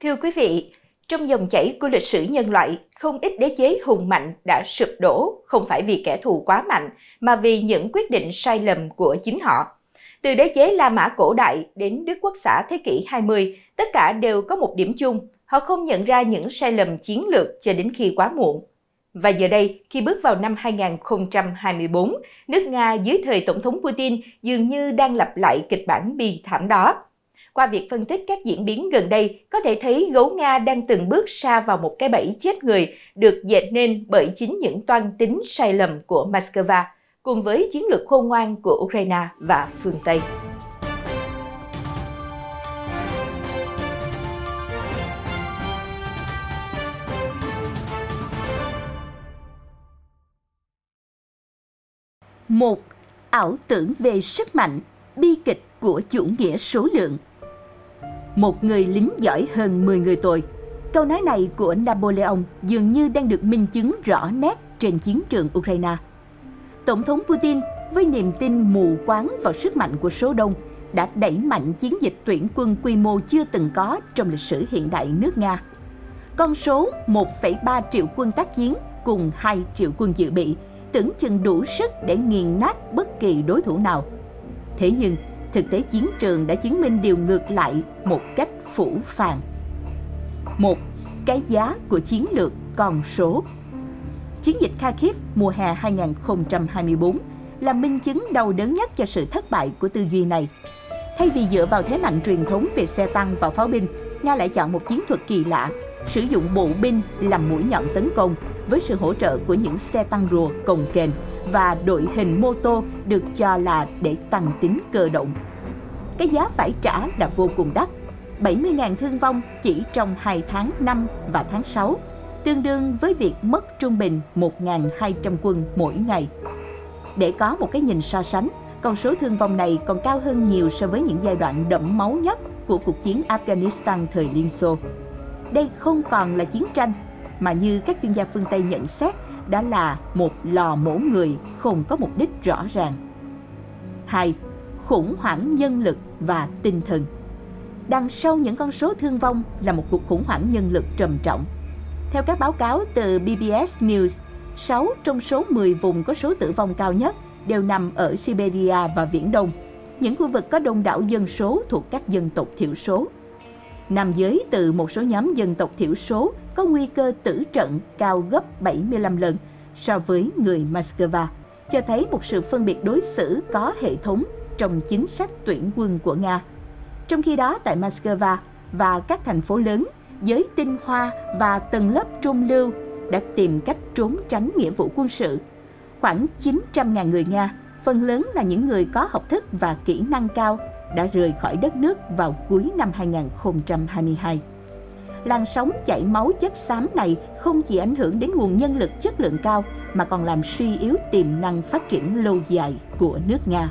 Thưa quý vị, trong dòng chảy của lịch sử nhân loại, không ít đế chế hùng mạnh đã sụp đổ không phải vì kẻ thù quá mạnh, mà vì những quyết định sai lầm của chính họ. Từ đế chế La Mã cổ đại đến Đức Quốc xã thế kỷ 20, tất cả đều có một điểm chung, họ không nhận ra những sai lầm chiến lược cho đến khi quá muộn. Và giờ đây, khi bước vào năm 2024, nước Nga dưới thời Tổng thống Putin dường như đang lặp lại kịch bản bi thảm đó. Qua việc phân tích các diễn biến gần đây, có thể thấy gấu Nga đang từng bước sa vào một cái bẫy chết người được dệt nên bởi chính những toan tính sai lầm của Moscow, cùng với chiến lược khôn ngoan của Ukraine và phương Tây. Một, ảo tưởng về sức mạnh, bi kịch của chủ nghĩa số lượng. Một người lính giỏi hơn 10 người tồi. Câu nói này của Napoleon dường như đang được minh chứng rõ nét trên chiến trường Ukraine. Tổng thống Putin với niềm tin mù quáng vào sức mạnh của số đông đã đẩy mạnh chiến dịch tuyển quân quy mô chưa từng có trong lịch sử hiện đại nước Nga. Con số 1,3 triệu quân tác chiến cùng 2 triệu quân dự bị tưởng chừng đủ sức để nghiền nát bất kỳ đối thủ nào. Thế nhưng, thực tế chiến trường đã chứng minh điều ngược lại một cách phũ phàng. Một, cái giá của chiến lược con số. Chiến dịch Kharkiv mùa hè 2024 là minh chứng đau đớn nhất cho sự thất bại của tư duy này. Thay vì dựa vào thế mạnh truyền thống về xe tăng và pháo binh, Nga lại chọn một chiến thuật kỳ lạ, sử dụng bộ binh làm mũi nhọn tấn công với sự hỗ trợ của những xe tăng rùa cồng kềnh và đội hình mô tô được cho là để tăng tính cơ động. Cái giá phải trả là vô cùng đắt, 70.000 thương vong chỉ trong 2 tháng 5 và tháng 6, tương đương với việc mất trung bình 1.200 quân mỗi ngày. Để có một cái nhìn so sánh, con số thương vong này còn cao hơn nhiều so với những giai đoạn đẫm máu nhất của cuộc chiến Afghanistan thời Liên Xô. Đây không còn là chiến tranh, mà như các chuyên gia phương Tây nhận xét, đã là một lò mổ người không có mục đích rõ ràng. 2. Khủng hoảng nhân lực và tinh thần. Đằng sau những con số thương vong là một cuộc khủng hoảng nhân lực trầm trọng. Theo các báo cáo từ PBS News, 6 trong số 10 vùng có số tử vong cao nhất đều nằm ở Siberia và Viễn Đông, những khu vực có đông đảo dân số thuộc các dân tộc thiểu số. Nam giới từ một số nhóm dân tộc thiểu số có nguy cơ tử trận cao gấp 75 lần so với người Moscow, cho thấy một sự phân biệt đối xử có hệ thống trong chính sách tuyển quân của Nga. Trong khi đó, tại Moscow và các thành phố lớn, giới tinh hoa và tầng lớp trung lưu đã tìm cách trốn tránh nghĩa vụ quân sự. Khoảng 900.000 người Nga, phần lớn là những người có học thức và kỹ năng cao, đã rời khỏi đất nước vào cuối năm 2022. Làn sóng chảy máu chất xám này không chỉ ảnh hưởng đến nguồn nhân lực chất lượng cao, mà còn làm suy yếu tiềm năng phát triển lâu dài của nước Nga.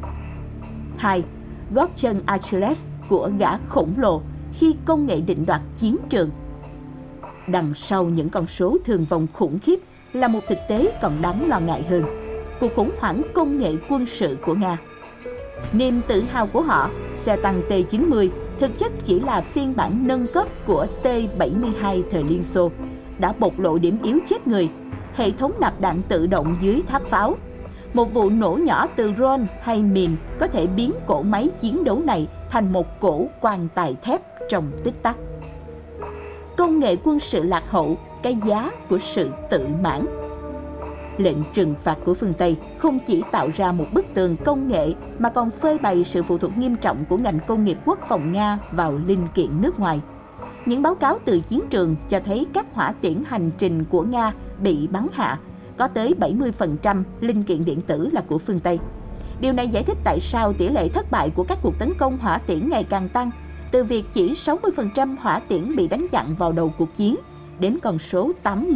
2. Gót chân Achilles của gã khổng lồ khi công nghệ định đoạt chiến trường. Đằng sau những con số thương vong khủng khiếp là một thực tế còn đáng lo ngại hơn: cuộc khủng hoảng công nghệ quân sự của Nga. Niềm tự hào của họ, xe tăng T-90 thực chất chỉ là phiên bản nâng cấp của T-72 thời Liên Xô, đã bộc lộ điểm yếu chết người: hệ thống nạp đạn tự động dưới tháp pháo. Một vụ nổ nhỏ từ drone hay mìn có thể biến cỗ máy chiến đấu này thành một cỗ quan tài thép trong tích tắc. Công nghệ quân sự lạc hậu, cái giá của sự tự mãn. Lệnh trừng phạt của phương Tây không chỉ tạo ra một bức tường công nghệ, mà còn phơi bày sự phụ thuộc nghiêm trọng của ngành công nghiệp quốc phòng Nga vào linh kiện nước ngoài. Những báo cáo từ chiến trường cho thấy các hỏa tiễn hành trình của Nga bị bắn hạ, có tới 70% linh kiện điện tử là của phương Tây. Điều này giải thích tại sao tỷ lệ thất bại của các cuộc tấn công hỏa tiễn ngày càng tăng, từ việc chỉ 60% hỏa tiễn bị đánh chặn vào đầu cuộc chiến, đến con số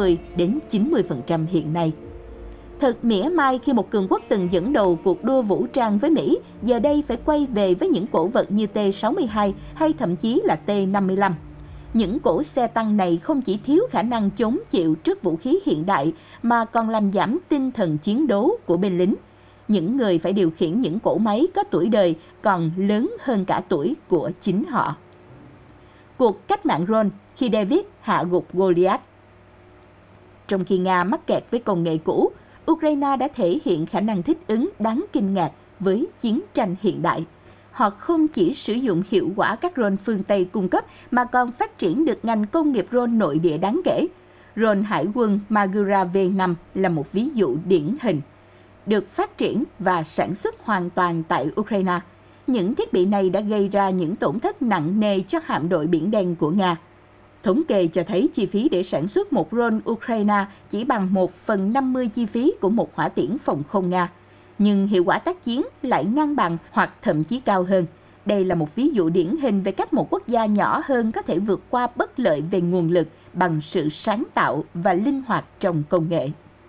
80-90% hiện nay. Thật mỉa mai khi một cường quốc từng dẫn đầu cuộc đua vũ trang với Mỹ giờ đây phải quay về với những cổ vật như T-62 hay thậm chí là T-55. Những cỗ xe tăng này không chỉ thiếu khả năng chống chịu trước vũ khí hiện đại, mà còn làm giảm tinh thần chiến đấu của binh lính. Những người phải điều khiển những cỗ máy có tuổi đời còn lớn hơn cả tuổi của chính họ. cuộc cách mạng Rôn khi David hạ gục Goliath. Trong khi Nga mắc kẹt với công nghệ cũ, Ukraine đã thể hiện khả năng thích ứng đáng kinh ngạc với chiến tranh hiện đại. Họ không chỉ sử dụng hiệu quả các drone phương Tây cung cấp mà còn phát triển được ngành công nghiệp drone nội địa đáng kể. Drone hải quân Magura V5 là một ví dụ điển hình. Được phát triển và sản xuất hoàn toàn tại Ukraine, những thiết bị này đã gây ra những tổn thất nặng nề cho hạm đội Biển Đen của Nga. Thống kê cho thấy chi phí để sản xuất một drone Ukraine chỉ bằng 1/50 chi phí của một hỏa tiễn phòng không Nga. Nhưng hiệu quả tác chiến lại ngang bằng hoặc thậm chí cao hơn. Đây là một ví dụ điển hình về cách một quốc gia nhỏ hơn có thể vượt qua bất lợi về nguồn lực bằng sự sáng tạo và linh hoạt trong công nghệ.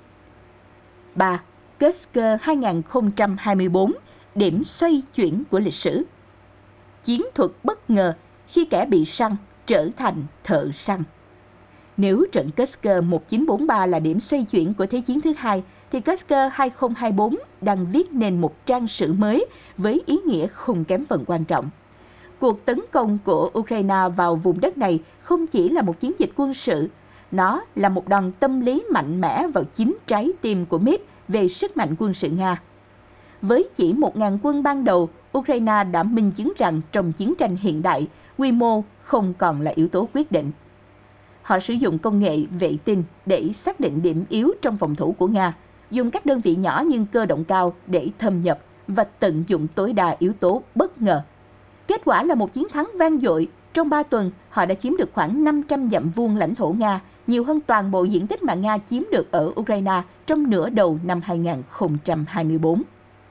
3. Kursk 2024, điểm xoay chuyển của lịch sử. Chiến thuật bất ngờ khi kẻ bị săn trở thành thợ săn. Nếu trận Kursk 1943 là điểm xoay chuyển của Thế chiến thứ hai, thì Kursk 2024 đang viết nên một trang sử mới với ý nghĩa không kém phần quan trọng. Cuộc tấn công của Ukraine vào vùng đất này không chỉ là một chiến dịch quân sự, nó là một đòn tâm lý mạnh mẽ vào chính trái tim của MIT về sức mạnh quân sự Nga. Với chỉ 1.000 quân ban đầu, Ukraine đã minh chứng rằng trong chiến tranh hiện đại, quy mô không còn là yếu tố quyết định. Họ sử dụng công nghệ vệ tinh để xác định điểm yếu trong phòng thủ của Nga, dùng các đơn vị nhỏ nhưng cơ động cao để thâm nhập và tận dụng tối đa yếu tố bất ngờ. Kết quả là một chiến thắng vang dội. Trong 3 tuần, họ đã chiếm được khoảng 500 dặm vuông lãnh thổ Nga, nhiều hơn toàn bộ diện tích mà Nga chiếm được ở Ukraine trong nửa đầu năm 2024.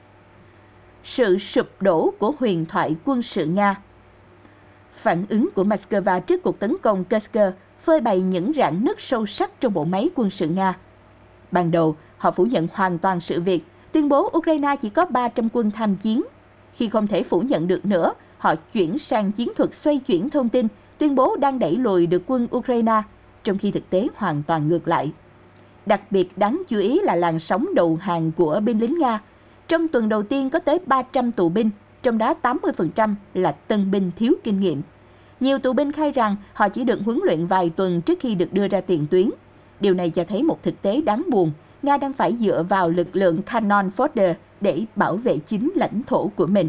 Sự sụp đổ của huyền thoại quân sự Nga. Phản ứng của Moscow trước cuộc tấn công Kursk phơi bày những rạn nứt sâu sắc trong bộ máy quân sự Nga. Ban đầu, họ phủ nhận hoàn toàn sự việc, tuyên bố Ukraine chỉ có 300 quân tham chiến. Khi không thể phủ nhận được nữa, họ chuyển sang chiến thuật xoay chuyển thông tin, tuyên bố đang đẩy lùi được quân Ukraine, trong khi thực tế hoàn toàn ngược lại. Đặc biệt đáng chú ý là làn sóng đầu hàng của binh lính Nga. Trong tuần đầu tiên có tới 300 tù binh, trong đó 80% là tân binh thiếu kinh nghiệm. Nhiều tù binh khai rằng họ chỉ được huấn luyện vài tuần trước khi được đưa ra tiền tuyến. Điều này cho thấy một thực tế đáng buồn. Nga đang phải dựa vào lực lượng Cannon Fodder để bảo vệ chính lãnh thổ của mình.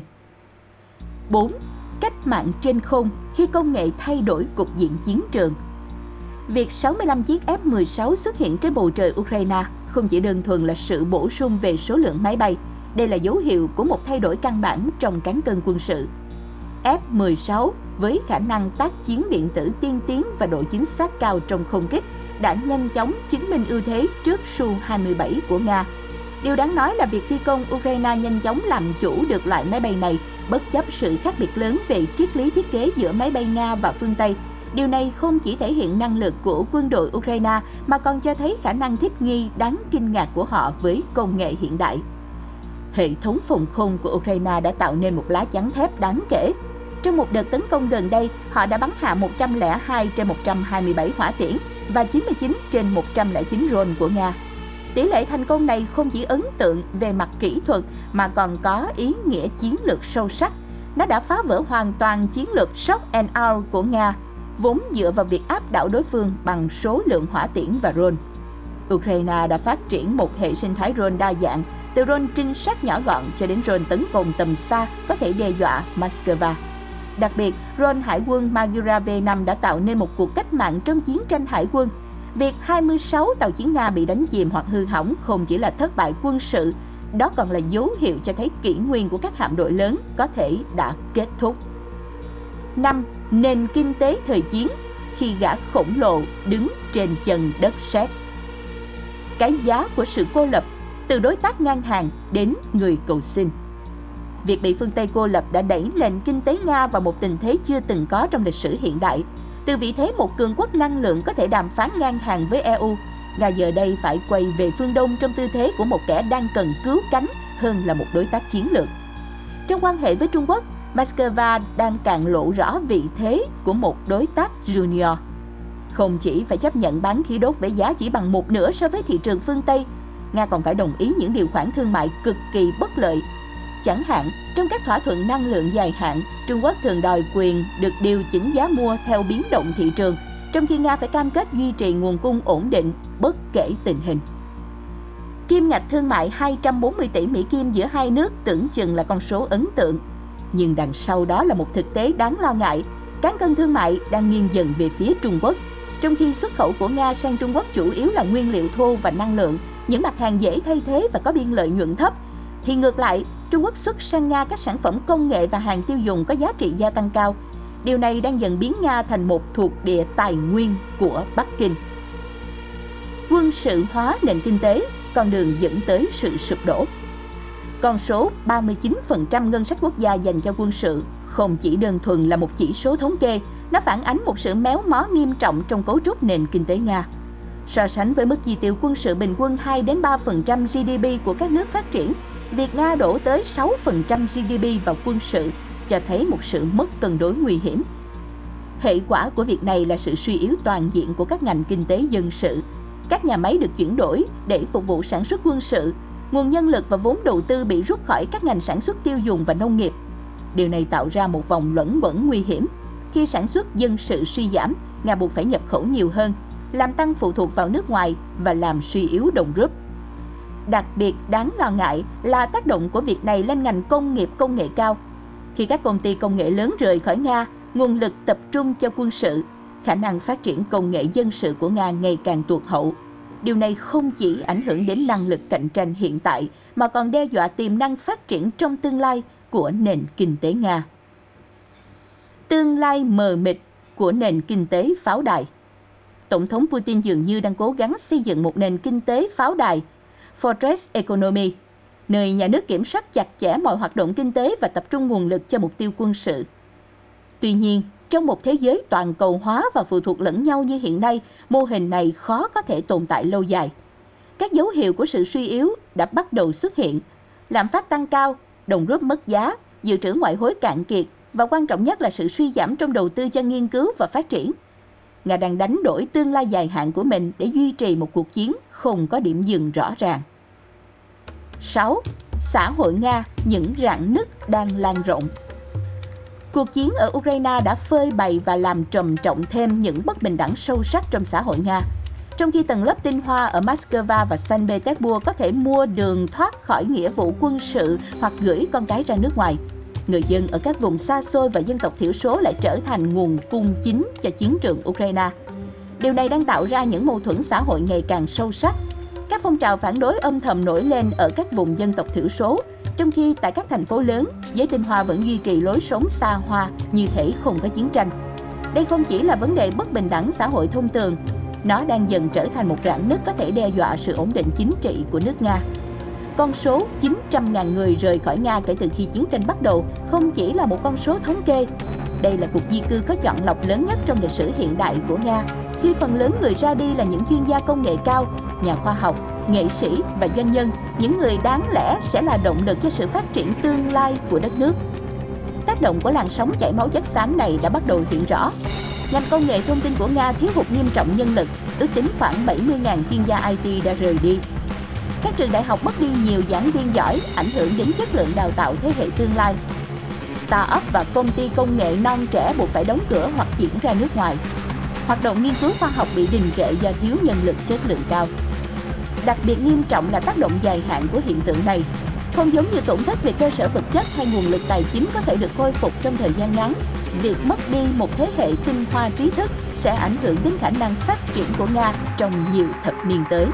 4. Cách mạng trên không khi công nghệ thay đổi cục diện chiến trường. Việc 65 chiếc F-16 xuất hiện trên bầu trời Ukraine không chỉ đơn thuần là sự bổ sung về số lượng máy bay. Đây là dấu hiệu của một thay đổi căn bản trong cán cân quân sự. F-16 với khả năng tác chiến điện tử tiên tiến và độ chính xác cao trong không kích đã nhanh chóng chứng minh ưu thế trước Su-27 của Nga. Điều đáng nói là việc phi công Ukraine nhanh chóng làm chủ được loại máy bay này bất chấp sự khác biệt lớn về triết lý thiết kế giữa máy bay Nga và phương Tây. Điều này không chỉ thể hiện năng lực của quân đội Ukraine mà còn cho thấy khả năng thích nghi đáng kinh ngạc của họ với công nghệ hiện đại. Hệ thống phòng không của Ukraine đã tạo nên một lá chắn thép đáng kể. Trong một đợt tấn công gần đây, họ đã bắn hạ 102 trên 127 hỏa tiễn và 99 trên 109 drone của Nga. Tỷ lệ thành công này không chỉ ấn tượng về mặt kỹ thuật mà còn có ý nghĩa chiến lược sâu sắc. Nó đã phá vỡ hoàn toàn chiến lược shock and awe của Nga, vốn dựa vào việc áp đảo đối phương bằng số lượng hỏa tiễn và drone. Ukraine đã phát triển một hệ sinh thái drone đa dạng, từ drone trinh sát nhỏ gọn cho đến drone tấn công tầm xa có thể đe dọa Moscow. Đặc biệt, drone hải quân Magura V5 đã tạo nên một cuộc cách mạng trong chiến tranh hải quân. Việc 26 tàu chiến Nga bị đánh chìm hoặc hư hỏng không chỉ là thất bại quân sự, đó còn là dấu hiệu cho thấy kỷ nguyên của các hạm đội lớn có thể đã kết thúc. 5. Nền kinh tế thời chiến khi gã khổng lồ đứng trên chân đất sét. Cái giá của sự cô lập, từ đối tác ngang hàng đến người cầu xin. Việc bị phương Tây cô lập đã đẩy nền kinh tế Nga vào một tình thế chưa từng có trong lịch sử hiện đại. Từ vị thế một cường quốc năng lượng có thể đàm phán ngang hàng với EU, Nga giờ đây phải quay về phương Đông trong tư thế của một kẻ đang cần cứu cánh hơn là một đối tác chiến lược. Trong quan hệ với Trung Quốc, Moscow đang càng lộ rõ vị thế của một đối tác junior. Không chỉ phải chấp nhận bán khí đốt với giá chỉ bằng một nửa so với thị trường phương Tây, Nga còn phải đồng ý những điều khoản thương mại cực kỳ bất lợi. Chẳng hạn, trong các thỏa thuận năng lượng dài hạn, Trung Quốc thường đòi quyền được điều chỉnh giá mua theo biến động thị trường, trong khi Nga phải cam kết duy trì nguồn cung ổn định bất kể tình hình. Kim ngạch thương mại 240 tỷ Mỹ Kim giữa hai nước tưởng chừng là con số ấn tượng. Nhưng đằng sau đó là một thực tế đáng lo ngại. Cán cân thương mại đang nghiêng dần về phía Trung Quốc, trong khi xuất khẩu của Nga sang Trung Quốc chủ yếu là nguyên liệu thô và năng lượng, những mặt hàng dễ thay thế và có biên lợi nhuận thấp. Thì ngược lại, Trung Quốc xuất sang Nga các sản phẩm công nghệ và hàng tiêu dùng có giá trị gia tăng cao. Điều này đang dần biến Nga thành một thuộc địa tài nguyên của Bắc Kinh. Quân sự hóa nền kinh tế, con đường dẫn tới sự sụp đổ. Con số 39% ngân sách quốc gia dành cho quân sự không chỉ đơn thuần là một chỉ số thống kê, nó phản ánh một sự méo mó nghiêm trọng trong cấu trúc nền kinh tế Nga. So sánh với mức chi tiêu quân sự bình quân 2-3% GDP của các nước phát triển, việc Nga đổ tới 6% GDP vào quân sự cho thấy một sự mất cân đối nguy hiểm. Hệ quả của việc này là sự suy yếu toàn diện của các ngành kinh tế dân sự. Các nhà máy được chuyển đổi để phục vụ sản xuất quân sự, nguồn nhân lực và vốn đầu tư bị rút khỏi các ngành sản xuất tiêu dùng và nông nghiệp. Điều này tạo ra một vòng luẩn quẩn nguy hiểm. Khi sản xuất dân sự suy giảm, Nga buộc phải nhập khẩu nhiều hơn, làm tăng phụ thuộc vào nước ngoài và làm suy yếu đồng rúp. Đặc biệt đáng lo ngại là tác động của việc này lên ngành công nghiệp công nghệ cao. Khi các công ty công nghệ lớn rời khỏi Nga, nguồn lực tập trung cho quân sự, khả năng phát triển công nghệ dân sự của Nga ngày càng tụt hậu. Điều này không chỉ ảnh hưởng đến năng lực cạnh tranh hiện tại, mà còn đe dọa tiềm năng phát triển trong tương lai của nền kinh tế Nga. Tương lai mờ mịt của nền kinh tế pháo đài. Tổng thống Putin dường như đang cố gắng xây dựng một nền kinh tế pháo đài, Fortress Economy, nơi nhà nước kiểm soát chặt chẽ mọi hoạt động kinh tế và tập trung nguồn lực cho mục tiêu quân sự. Tuy nhiên, trong một thế giới toàn cầu hóa và phụ thuộc lẫn nhau như hiện nay, mô hình này khó có thể tồn tại lâu dài. Các dấu hiệu của sự suy yếu đã bắt đầu xuất hiện. Lạm phát tăng cao, đồng rúp mất giá, dự trữ ngoại hối cạn kiệt và quan trọng nhất là sự suy giảm trong đầu tư cho nghiên cứu và phát triển. Nga đang đánh đổi tương lai dài hạn của mình để duy trì một cuộc chiến không có điểm dừng rõ ràng. 6. Xã hội Nga, những rạn nứt đang lan rộng. Cuộc chiến ở Ukraine đã phơi bày và làm trầm trọng thêm những bất bình đẳng sâu sắc trong xã hội Nga. Trong khi tầng lớp tinh hoa ở Moscow và Saint Petersburg có thể mua đường thoát khỏi nghĩa vụ quân sự hoặc gửi con cái ra nước ngoài, người dân ở các vùng xa xôi và dân tộc thiểu số lại trở thành nguồn cung chính cho chiến trường Ukraine. Điều này đang tạo ra những mâu thuẫn xã hội ngày càng sâu sắc. Các phong trào phản đối âm thầm nổi lên ở các vùng dân tộc thiểu số, trong khi tại các thành phố lớn, giới tinh hoa vẫn duy trì lối sống xa hoa như thể không có chiến tranh. Đây không chỉ là vấn đề bất bình đẳng xã hội thông thường, nó đang dần trở thành một rạn nứt có thể đe dọa sự ổn định chính trị của nước Nga. Con số 900.000 người rời khỏi Nga kể từ khi chiến tranh bắt đầu không chỉ là một con số thống kê. Đây là cuộc di cư có chọn lọc lớn nhất trong lịch sử hiện đại của Nga, khi phần lớn người ra đi là những chuyên gia công nghệ cao, nhà khoa học, nghệ sĩ và doanh nhân, những người đáng lẽ sẽ là động lực cho sự phát triển tương lai của đất nước. Tác động của làn sóng chảy máu chất xám này đã bắt đầu hiện rõ. Ngành công nghệ thông tin của Nga thiếu hụt nghiêm trọng nhân lực, ước tính khoảng 70.000 chuyên gia IT đã rời đi. Các trường đại học mất đi nhiều giảng viên giỏi, ảnh hưởng đến chất lượng đào tạo thế hệ tương lai. Start-up và công ty công nghệ non trẻ buộc phải đóng cửa hoặc chuyển ra nước ngoài. Hoạt động nghiên cứu khoa học bị đình trệ do thiếu nhân lực chất lượng cao. Đặc biệt nghiêm trọng là tác động dài hạn của hiện tượng này. Không giống như tổn thất về cơ sở vật chất hay nguồn lực tài chính có thể được khôi phục trong thời gian ngắn, việc mất đi một thế hệ tinh hoa trí thức sẽ ảnh hưởng đến khả năng phát triển của Nga trong nhiều thập niên tới.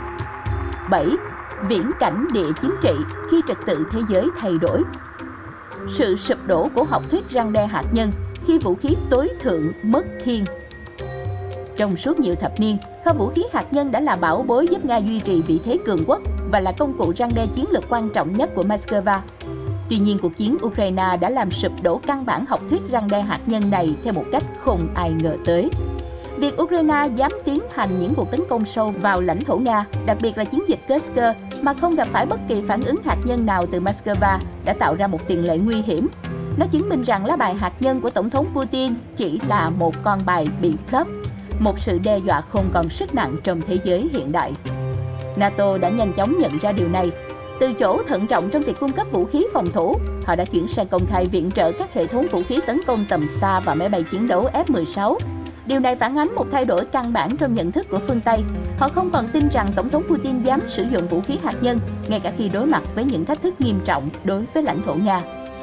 7. Viễn cảnh địa chính trị khi trật tự thế giới thay đổi. Sự sụp đổ của học thuyết răn đe hạt nhân khi vũ khí tối thượng mất thiên. Trong suốt nhiều thập niên, kho vũ khí hạt nhân đã là bảo bối giúp Nga duy trì vị thế cường quốc và là công cụ răn đe chiến lược quan trọng nhất của Moscow. Tuy nhiên, cuộc chiến Ukraine đã làm sụp đổ căn bản học thuyết răn đe hạt nhân này theo một cách không ai ngờ tới. Việc Ukraine dám tiến hành những cuộc tấn công sâu vào lãnh thổ Nga, đặc biệt là chiến dịch Kursk, mà không gặp phải bất kỳ phản ứng hạt nhân nào từ Moscow đã tạo ra một tiền lệ nguy hiểm. Nó chứng minh rằng lá bài hạt nhân của Tổng thống Putin chỉ là một con bài bị bluff, một sự đe dọa không còn sức nặng trong thế giới hiện đại. NATO đã nhanh chóng nhận ra điều này. Từ chỗ thận trọng trong việc cung cấp vũ khí phòng thủ, họ đã chuyển sang công khai viện trợ các hệ thống vũ khí tấn công tầm xa và máy bay chiến đấu F-16. Điều này phản ánh một thay đổi căn bản trong nhận thức của phương Tây. Họ không còn tin rằng Tổng thống Putin dám sử dụng vũ khí hạt nhân, ngay cả khi đối mặt với những thách thức nghiêm trọng đối với lãnh thổ Nga.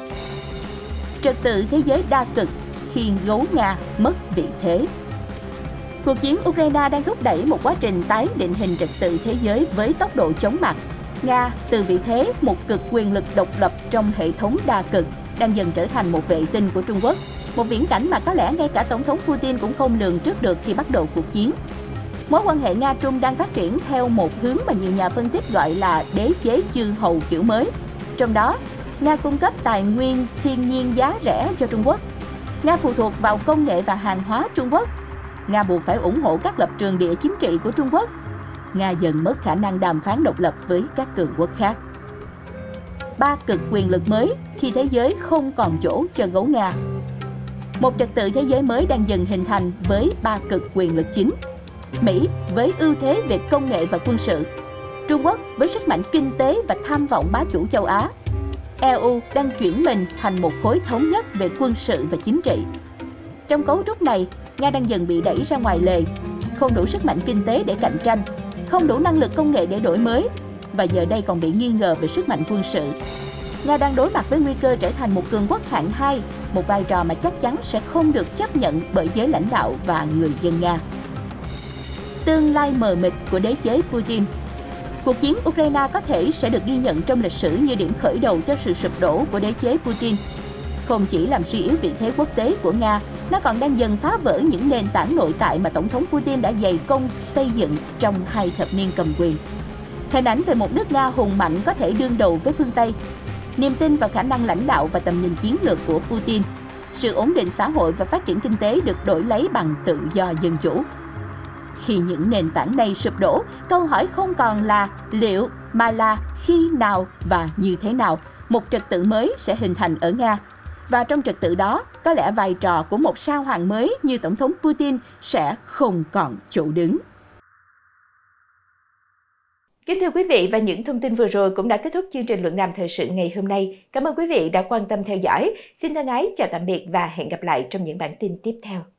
Trật tự thế giới đa cực khiến gấu Nga mất vị thế. Cuộc chiến Ukraine đang thúc đẩy một quá trình tái định hình trật tự thế giới với tốc độ chóng mặt. Nga, từ vị thế một cực quyền lực độc lập trong hệ thống đa cực, đang dần trở thành một vệ tinh của Trung Quốc. Một viễn cảnh mà có lẽ ngay cả Tổng thống Putin cũng không lường trước được khi bắt đầu cuộc chiến. Mối quan hệ Nga-Trung đang phát triển theo một hướng mà nhiều nhà phân tích gọi là đế chế chư hầu kiểu mới. Trong đó, Nga cung cấp tài nguyên thiên nhiên giá rẻ cho Trung Quốc. Nga phụ thuộc vào công nghệ và hàng hóa Trung Quốc. Nga buộc phải ủng hộ các lập trường địa chính trị của Trung Quốc. Nga dần mất khả năng đàm phán độc lập với các cường quốc khác. Ba cực quyền lực mới khi thế giới không còn chỗ cho gấu Nga. Một trật tự thế giới mới đang dần hình thành với ba cực quyền lực chính. Mỹ với ưu thế về công nghệ và quân sự. Trung Quốc với sức mạnh kinh tế và tham vọng bá chủ châu Á. EU đang chuyển mình thành một khối thống nhất về quân sự và chính trị. Trong cấu trúc này, Nga đang dần bị đẩy ra ngoài lề, không đủ sức mạnh kinh tế để cạnh tranh, không đủ năng lực công nghệ để đổi mới, và giờ đây còn bị nghi ngờ về sức mạnh quân sự. Nga đang đối mặt với nguy cơ trở thành một cường quốc hạng 2, một vai trò mà chắc chắn sẽ không được chấp nhận bởi giới lãnh đạo và người dân Nga. Tương lai mờ mịt của đế chế Putin. Cuộc chiến Ukraine có thể sẽ được ghi nhận trong lịch sử như điểm khởi đầu cho sự sụp đổ của đế chế Putin. Không chỉ làm suy yếu vị thế quốc tế của Nga, nó còn đang dần phá vỡ những nền tảng nội tại mà Tổng thống Putin đã dày công xây dựng trong 2 thập niên cầm quyền. Hình ảnh về một nước Nga hùng mạnh có thể đương đầu với phương Tây. Niềm tin vào khả năng lãnh đạo và tầm nhìn chiến lược của Putin. Sự ổn định xã hội và phát triển kinh tế được đổi lấy bằng tự do dân chủ. Khi những nền tảng này sụp đổ, câu hỏi không còn là liệu, mà là khi nào và như thế nào một trật tự mới sẽ hình thành ở Nga. Và trong trật tự đó, có lẽ vai trò của một sao hoàng mới như Tổng thống Putin sẽ không còn chỗ đứng. Kính thưa quý vị, và những thông tin vừa rồi cũng đã kết thúc chương trình luận đàm thời sự ngày hôm nay. Cảm ơn quý vị đã quan tâm theo dõi. Xin thân ái chào tạm biệt và hẹn gặp lại trong những bản tin tiếp theo.